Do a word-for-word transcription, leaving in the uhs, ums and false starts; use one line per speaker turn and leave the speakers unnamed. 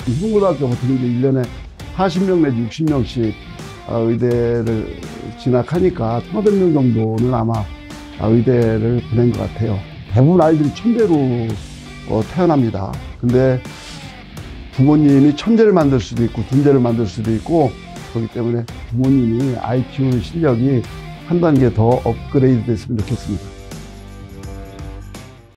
중고등학교 같은 경우 일 년에 사십 명 내지 육십 명씩 의대를 진학하니까 천오백 명 정도는 아마 의대를 보낸 것 같아요. 대부분 아이들이 천재로 태어납니다. 근데 부모님이 천재를 만들 수도 있고 둔재를 만들 수도 있고, 그렇기 때문에 부모님이 아이 키우는 실력이 한 단계 더 업그레이드 됐으면 좋겠습니다.